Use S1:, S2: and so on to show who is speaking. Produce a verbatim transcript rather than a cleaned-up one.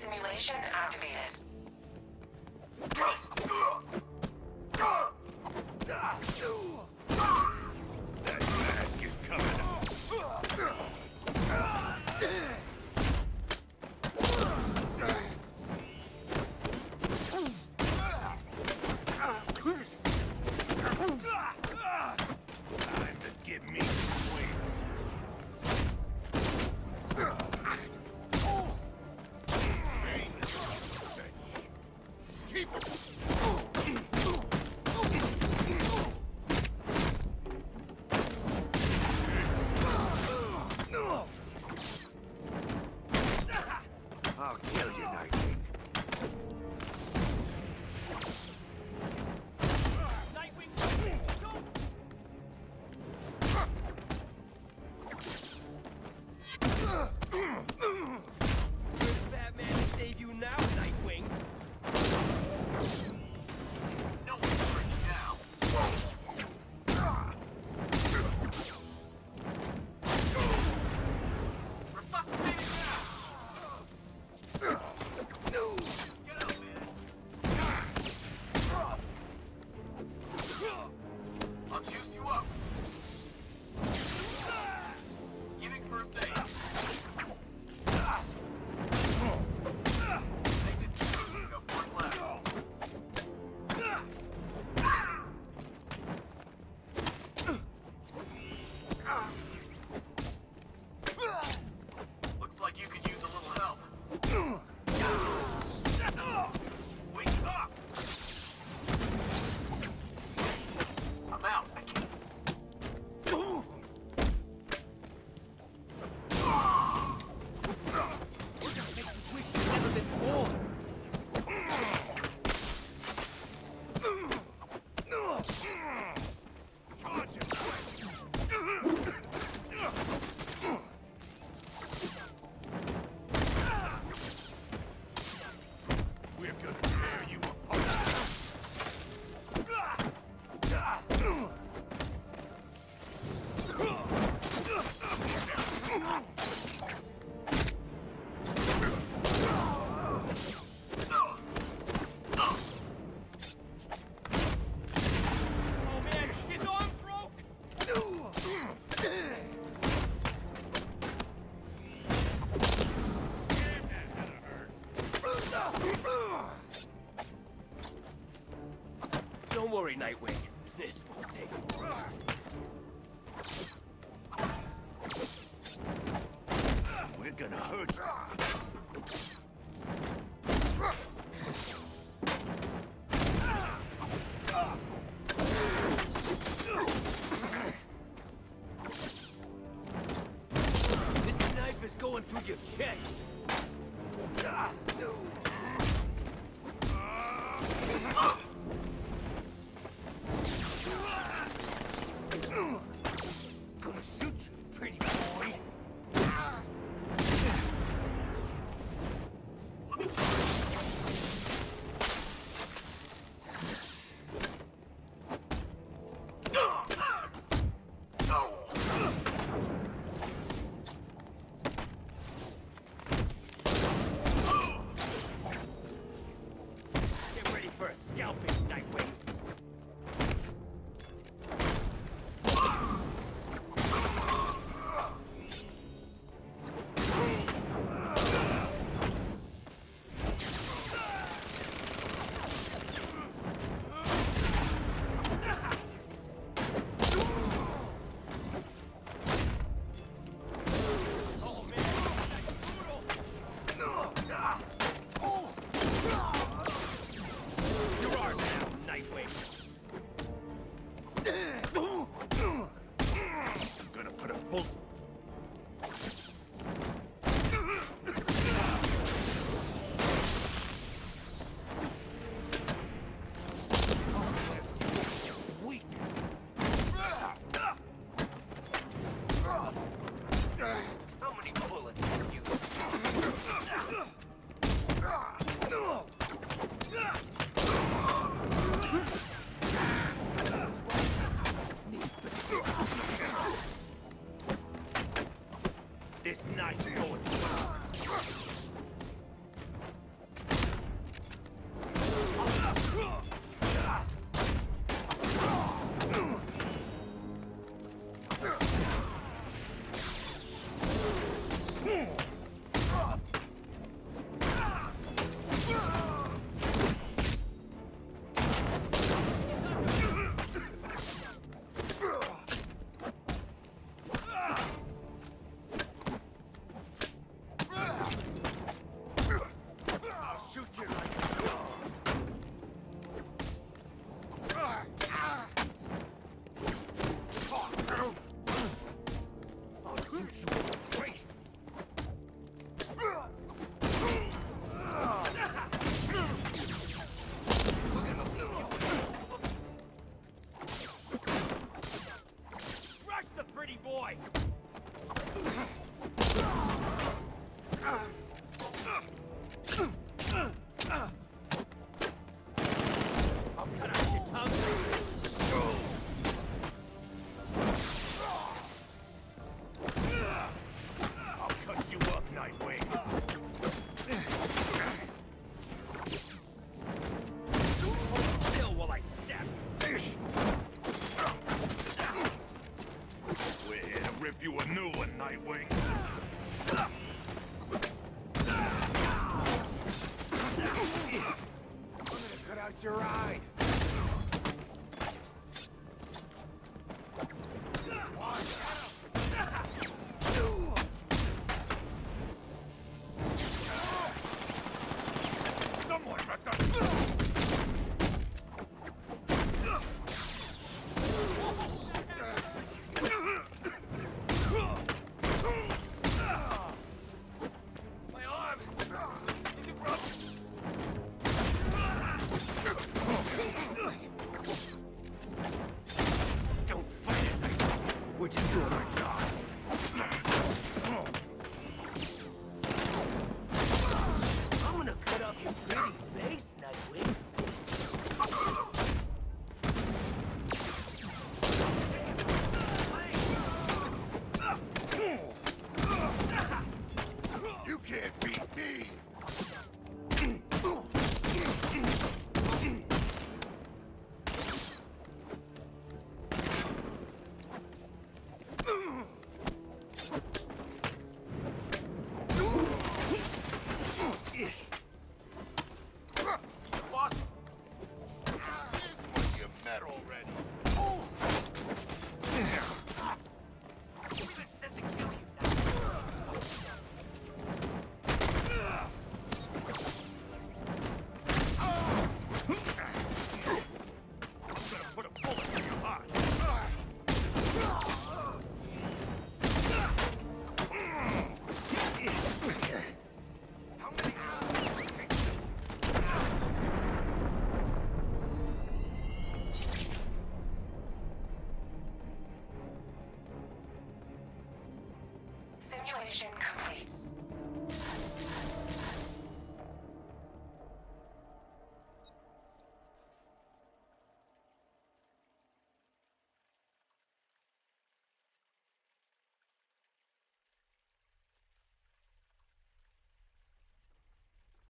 S1: simulation activated.
S2: That mask is coming off. Time to give me some wings. Keep it. I'll kill you, Nightwing.
S3: Nightwing, go! Batman to save you now, Nightwing.
S2: No one's hurt you now. We're fucking made it now. Get up, man. I'll juice you up. Giving first aid. Take this easy. You got one left. Looks like you could use a little help. Wake up! I'm out. I can't.
S3: We're gonna make you wish you'd never been born.
S2: Charge him! We're gonna tear you apart!
S3: Oh man, his arm broke!
S2: Damn, that had to hurt.
S3: Don't worry, Nightwing. This won't take long.
S2: We're gonna hurt you.
S3: This knife is going through your chest. Gonna shoot you, pretty boy. Get ready for a scalping, Nightwing. Oh man, that's brutal. You're ours now, Nightwing.
S2: I'm gonna put a bullet. Weak.
S3: How many bullets have you?
S2: This knife's going. Nightwing.
S3: I'm gonna cut out your eyes.
S2: Someone must have...
S3: My arm! Is it broken? Don't fight it! We're just doing our job. I'm gonna cut off your pretty face, Nightwing.
S2: You can't beat me!
S3: Boss,
S2: This one you met already.
S3: it's set to kill you now.
S2: I'm gonna put a bullet in your heart.
S3: How many
S1: Simulation complete.